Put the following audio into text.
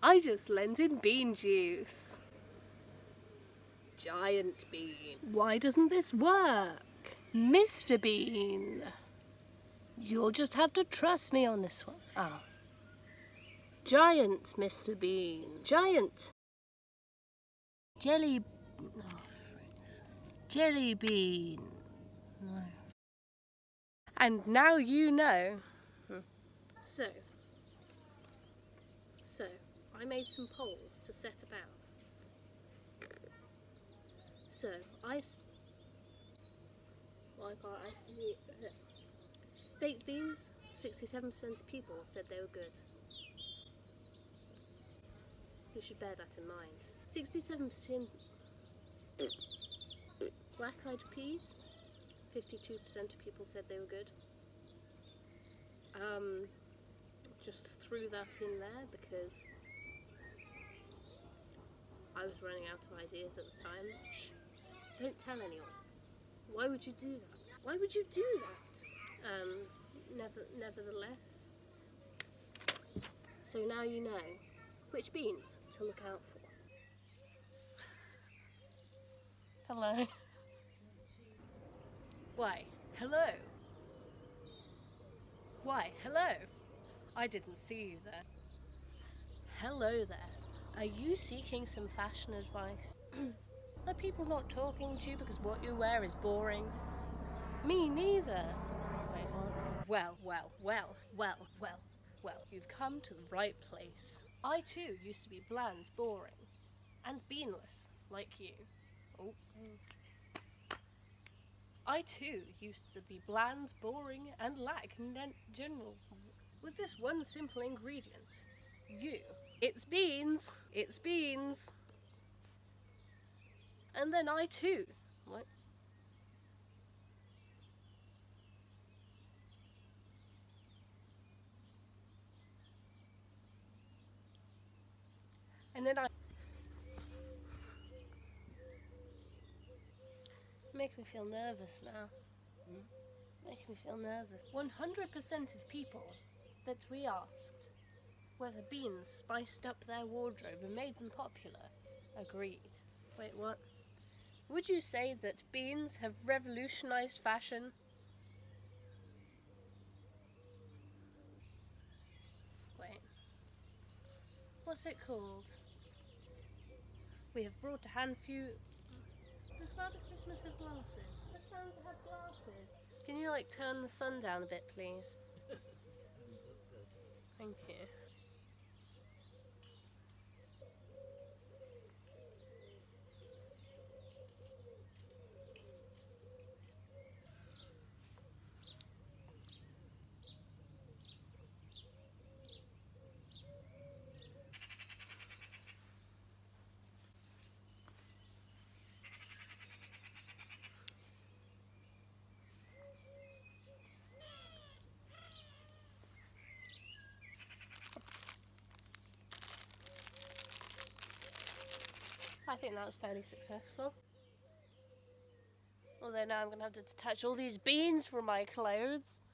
I just lent in bean juice. Giant Bean. Why doesn't this work? Mr. Bean. You'll just have to trust me on this one. Oh. Giant Mr. Bean. Giant. Jelly. Oh, Jelly Bean. No. And now you know. So, I made some poles to set about. So, baked beans, 67% of people said they were good. You should bear that in mind. 67% black-eyed peas, 52% of people said they were good. Just threw that in there because I was running out of ideas at the time. Shh, don't tell anyone. Why would you do that? Why would you do that? Nevertheless, so now you know which beans to look out for. Hello. Why, hello. Why, hello. I didn't see you there. Hello there. Are you seeking some fashion advice? Are people not talking to you because what you wear is boring? Me neither. Wait, what? Well, you've come to the right place. I too used to be bland, boring, and beanless, like you. Oh. I too used to be bland, boring, and lack general. With this one simple ingredient, it's beans, it's beans. And then I too, what? And then I make me feel nervous now. Make me feel nervous. 100% of people that we asked whether beans spiced up their wardrobe and made them popular agreed. Wait, what? Would you say that beans have revolutionized fashion? Wait. What's it called? We have brought to hand few. Does Father Christmas have glasses? Does Santa have glasses? Can you turn the sun down a bit, please? Thank you. I think that was fairly successful. Although now I'm going to have to detach all these beans from my clothes.